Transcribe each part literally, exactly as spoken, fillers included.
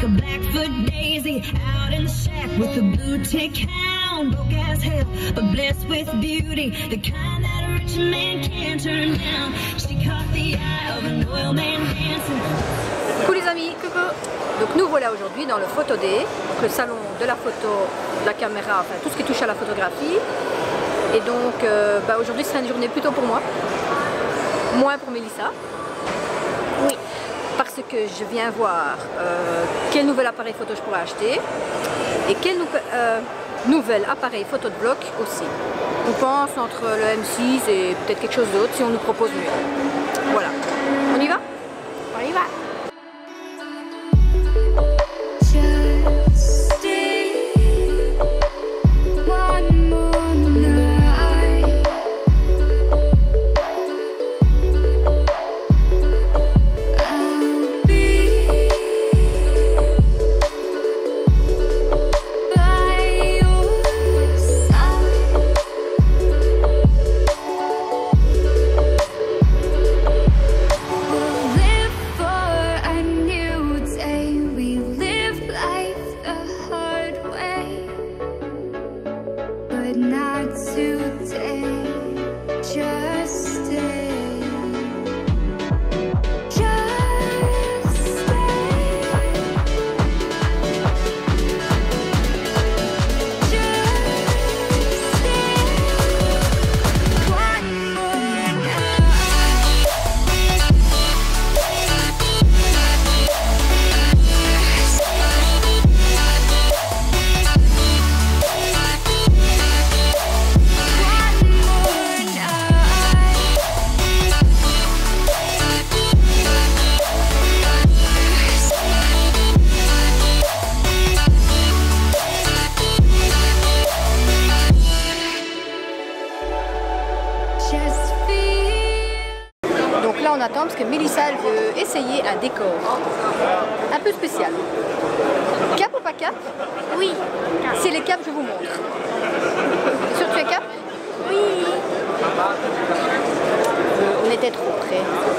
a Blackfoot daisy out in the shack with a blue tick hound, broke as hell but blessed with beauty, the kind that a rich man can't turn down. She caught the eye of an oil man dancing. Coucou les amis, coucou. Donc nous voilà aujourd'hui dans le Photo Day, le salon de la photo, de la caméra, enfin tout ce qui touche à la photographie. Et donc euh, bah, aujourd'hui sera une journée plutôt pour moi, moins pour Mélissa. Oui. Parce que je viens voir euh, quel nouvel appareil photo je pourrais acheter et quel nou euh, nouvel appareil photo de bloc aussi. On pense entre le M six et peut-être quelque chose d'autre si on nous propose mieux. Voilà. On y va? On y va. On attend parce que Mélissa elle veut essayer un décor un peu spécial. Cap ou pas cap? Oui. C'est les caps, je vous montre. T'es sûr que tu es cap? Oui. On était trop près.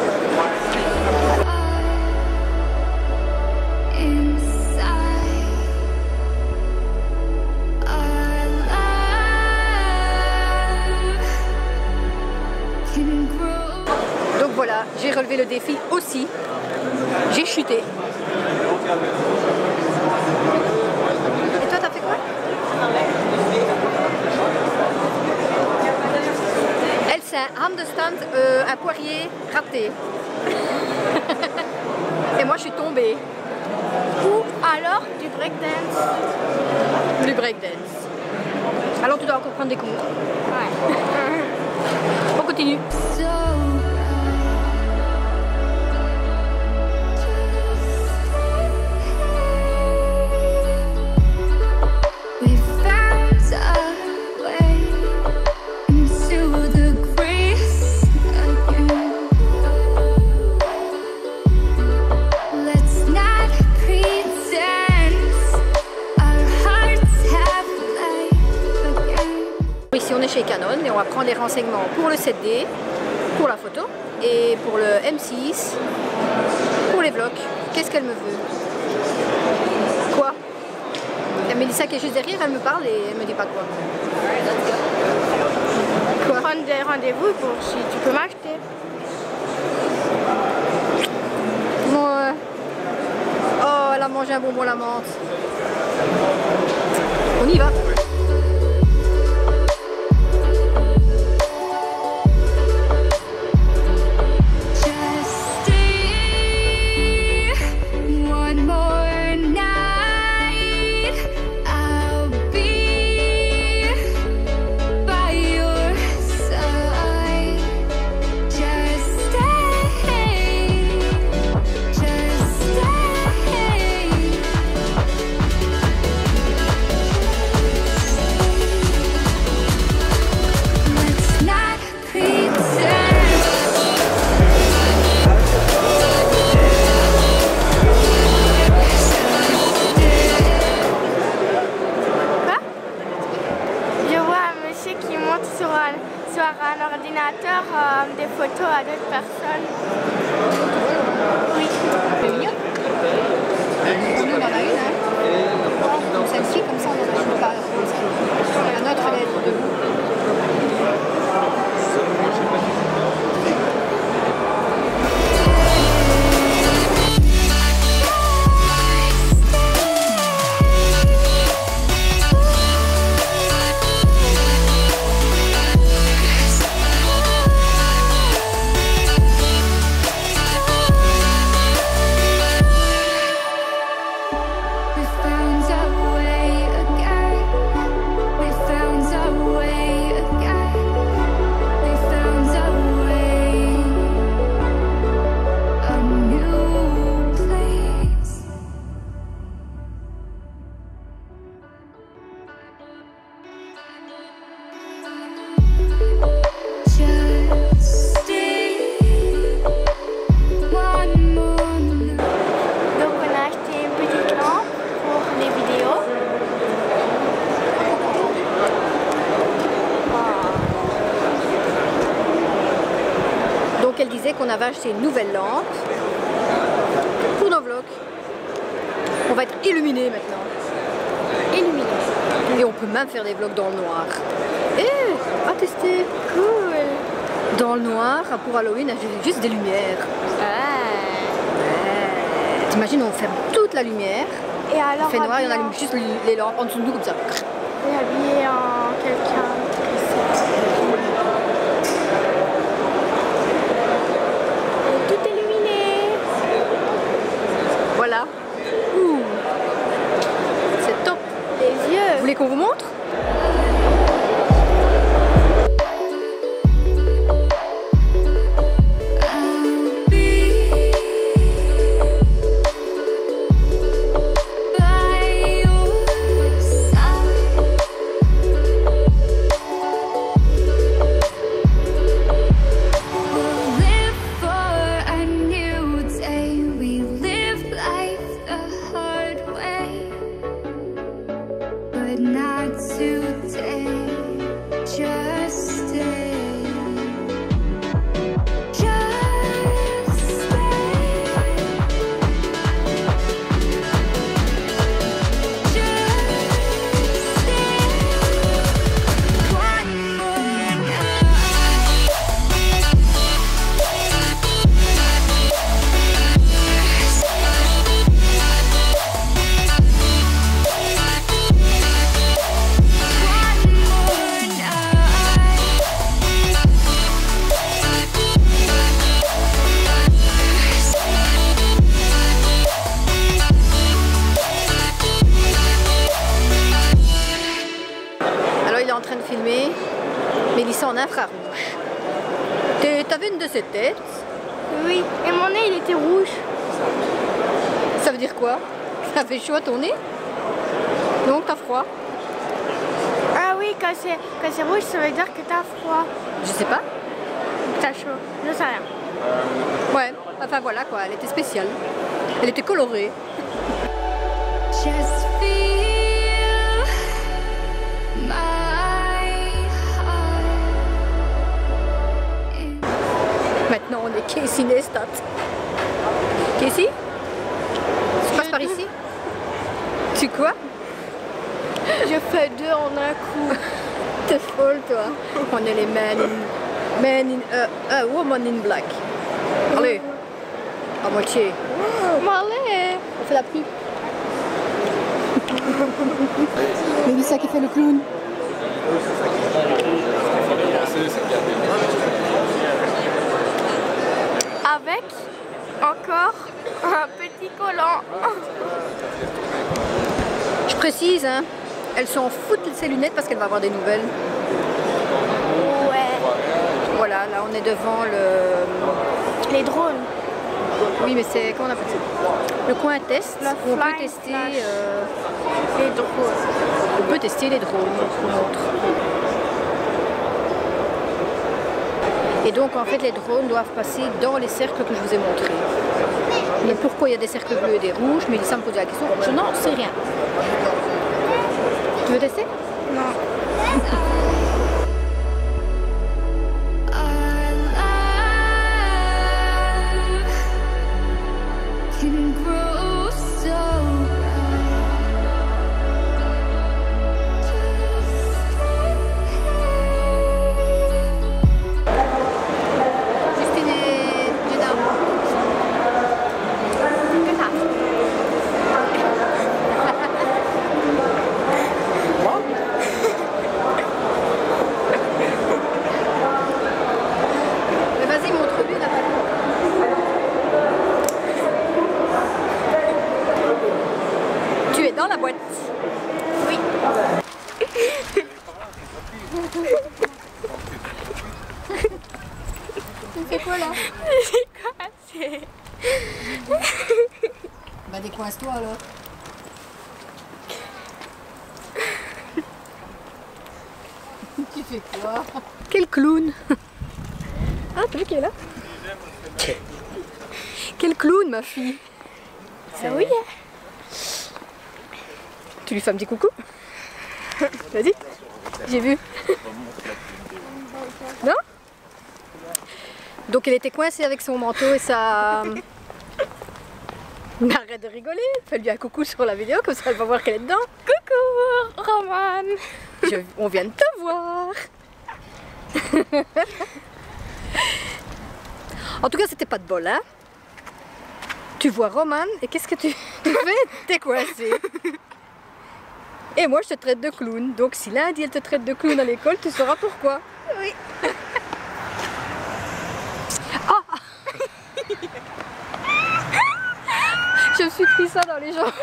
Voilà, j'ai relevé le défi aussi. J'ai chuté. Et toi, t'as fait quoi? Elle, c'est un handstand, euh, un poirier raté. Et moi, je suis tombée. Ou alors du breakdance. Du breakdance. Alors, tu dois encore prendre des cours. Ouais. On continue. Ici on est chez Canon et on va prendre les renseignements pour le sept D, pour la photo et pour le M six, pour les vlogs. Qu'est-ce qu'elle me veut? Quoi? Il y a Mélissa qui est juste derrière, elle me parle et elle me dit pas quoi. Quoi? Prendre des rendez-vous pour si tu peux m'acheter. Bon, euh... Oh, elle a mangé un bonbon à la menthe. On y va. un ordinateur euh, des photos à d'autres personnes. Oui. C'est mignon. on en a une. Hein. Celle-ci, comme ça, on en a une pas. La nôtre, elle est debout. Elle disait qu'on avait acheté une nouvelle lampe pour nos vlogs. On va être illuminés maintenant. Illuminés. Et on peut même faire des vlogs dans le noir. Eh, à tester. Cool. Dans le noir, pour Halloween, j'ai juste des lumières. Ah. Ouais. T'imagines, on ferme toute la lumière. Et alors, on fait noir et on allume juste les lampes en dessous de nous comme ça. Et habillé en quelqu'un. Voilà. Ouh. C'est top. Les yeux. Vous voulez qu'on vous montre? En train de filmer Mélissa en infrarouge. T'avais une de ces têtes? Oui, et mon nez il était rouge. Ça veut dire quoi? Ça fait chaud à ton nez? Donc t'as froid? Ah oui, quand c'est rouge ça veut dire que t'as froid. Je sais pas. T'as chaud, je sais rien. Ouais, enfin voilà quoi, elle était spéciale. Elle était colorée. Just feel my... Maintenant on est Casey Neistat. Casey? Tu passes par ici? Tu quoi? Je fais deux en un coup. T'es folle toi. On est les men in, men in, uh, uh, woman in black. Allez, à moitié. Oh, allez. On fait la pluie. Mélissa qui fait le clown. Avec encore un petit collant. Je précise, hein, elle s'en fout de ses lunettes parce qu'elle va avoir des nouvelles. Ouais. Voilà, là on est devant le... Les drones. Oui, mais c'est... Comment on appelle ça? Le coin test. Où on peut tester euh, les drones. On peut tester les drones, je vous montre. Et donc en fait les drones doivent passer dans les cercles que je vous ai montrés. Mais pourquoi il y a des cercles bleus et des rouges? Mais ça me pose la question, je n'en sais rien. Tu veux tester? Non. Can grow so là? C'est coincé. Bah décoince-toi alors. Tu fais quoi? Quel clown! Ah, tu vois qui est là? Quel clown, ma fille! Ah oui. Tu lui fais un petit coucou? Vas-y, j'ai vu. Non? Donc elle était coincée avec son manteau et ça... Arrête de rigoler, fais-lui un coucou sur la vidéo, comme ça elle va voir qu'elle est dedans. Coucou, Roman. Je- On vient de te voir. En tout cas, c'était pas de bol, hein? Tu vois Roman et qu'est-ce que tu, tu fais? T'es coincé. Et moi, je te traite de clown. Donc, si lundi elle te traite de clown à l'école, tu sauras pourquoi. Oui. Ah! Je me suis pris ça dans les jambes.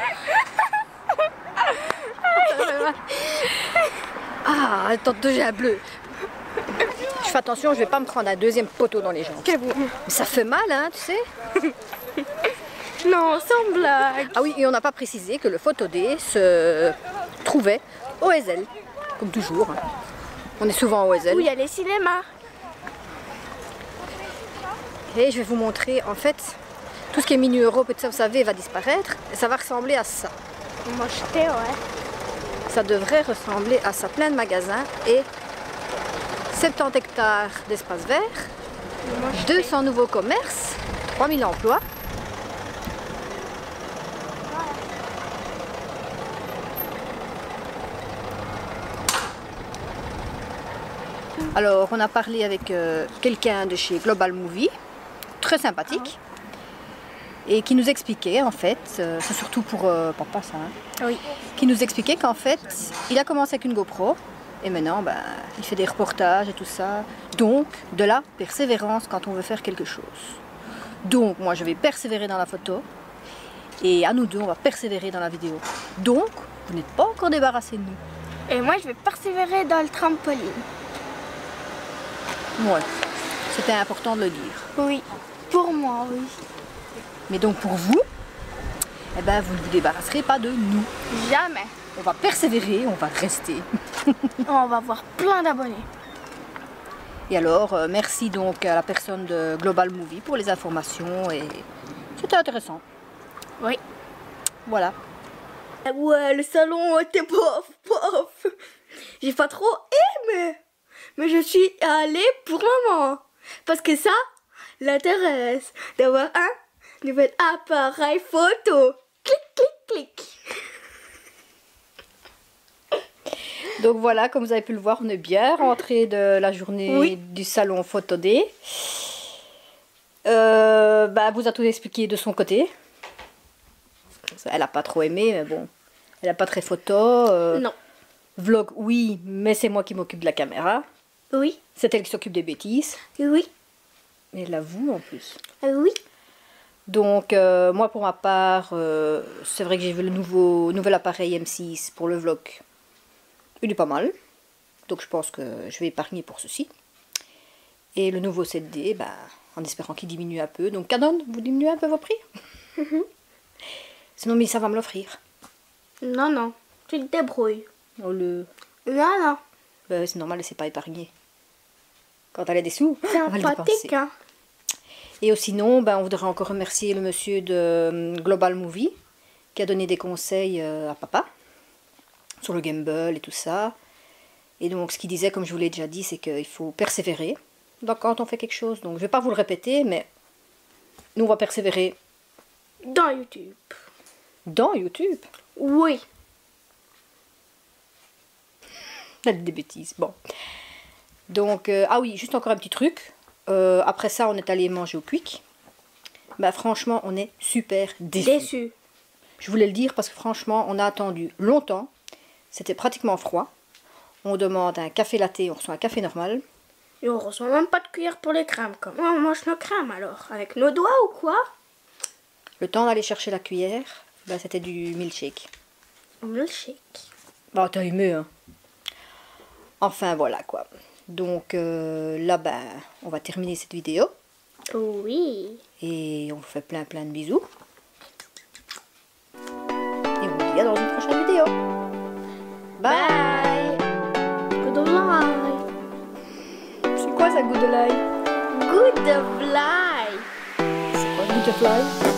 Ah, attends, j'ai un bleu. Je fais attention, je vais pas me prendre un deuxième poteau dans les jambes. C'est bon. Mais ça fait mal, hein, tu sais. Non, sans blague. Ah oui, et on n'a pas précisé que le photo-dé se trouvait au Ezel, comme toujours. On est souvent au Ezel. Où il y a les cinémas. Et je vais vous montrer, en fait, tout ce qui est Mini Europe et tout ça, vous savez, va disparaître. Et ça va ressembler à ça. Moi, j'étais, ouais. Ça devrait ressembler à ça. Plein de magasins et soixante-dix hectares d'espace vert, deux cents nouveaux commerces, trois mille emplois. Alors, on a parlé avec euh, quelqu'un de chez Global Movie, très sympathique, et qui nous expliquait, en fait, euh, c'est surtout pour euh, papa ça, hein, Oui. qui nous expliquait qu'en fait, il a commencé avec une GoPro, et maintenant, ben, il fait des reportages et tout ça. Donc, de la persévérance quand on veut faire quelque chose. Donc, moi, je vais persévérer dans la photo, et à nous deux, on va persévérer dans la vidéo. Donc, vous n'êtes pas encore débarrassés de nous. Et moi, je vais persévérer dans le trampoline. Ouais, c'était important de le dire. Oui. Pour moi, oui. Mais donc pour vous, eh ben, vous ne vous débarrasserez pas de nous. Jamais. On va persévérer, on va rester. On va avoir plein d'abonnés. Et alors, euh, merci donc à la personne de Global Movie pour les informations et c'était intéressant. Oui. Voilà. Ouais, le salon était pof, pof. J'ai pas trop aimé. Mais je suis allée pour maman. Parce que ça l'intéresse d'avoir un nouvel appareil photo. Clic, clic, clic. Donc voilà, comme vous avez pu le voir, on est bien rentré de la journée Oui. du salon Photo Day. Euh, bah, elle vous a tout expliqué de son côté. Elle n'a pas trop aimé, mais bon, elle n'a pas très photo. euh, Non. Vlog, oui, mais c'est moi qui m'occupe de la caméra. Oui. C'est elle qui s'occupe des bêtises. Oui. Et elle l'avoue en plus. Oui. Donc, euh, moi pour ma part, euh, c'est vrai que j'ai vu le nouveau, nouvel appareil M six pour le vlog. Il est pas mal. Donc, je pense que je vais épargner pour ceci. Et le nouveau sept D, bah, en espérant qu'il diminue un peu. Donc, Canon, vous diminuez un peu vos prix? Sinon, mais ça va me l'offrir. Non, non. Tu te débrouilles. Oh, le... Non, non. bah, c'est normal, c'est pas épargné. Quand elle a des sous, C'est on va les dépenser. sympathique, hein. Et sinon, ben, on voudrait encore remercier le monsieur de euh, Global Movie qui a donné des conseils euh, à papa sur le gimbal et tout ça. Et donc, ce qu'il disait, comme je vous l'ai déjà dit, c'est qu'il faut persévérer donc, quand on fait quelque chose. Donc, je ne vais pas vous le répéter, mais nous, on va persévérer Dans YouTube. dans YouTube. Oui. On a des bêtises. Bon. Donc, euh, ah oui, juste encore un petit truc. Euh, après ça, on est allé manger au Quick. Bah, franchement, on est super déçus. Déçu. Je voulais le dire parce que franchement, on a attendu longtemps. C'était pratiquement froid. On demande un café latte, on reçoit un café normal. Et on reçoit même pas de cuillère pour les crèmes. Comment on mange nos crèmes alors? Avec nos doigts ou quoi? Le temps d'aller chercher la cuillère, bah, c'était du milkshake. Un milkshake. Bah, t'as aimé, hein. Enfin, voilà quoi. Donc euh, là, ben, on va terminer cette vidéo. Oui. Et on vous fait plein plein de bisous. Et on vous dit à dans une prochaine vidéo. Bye. Goodbye. C'est quoi ça, good life? Goodbye. C'est quoi good life?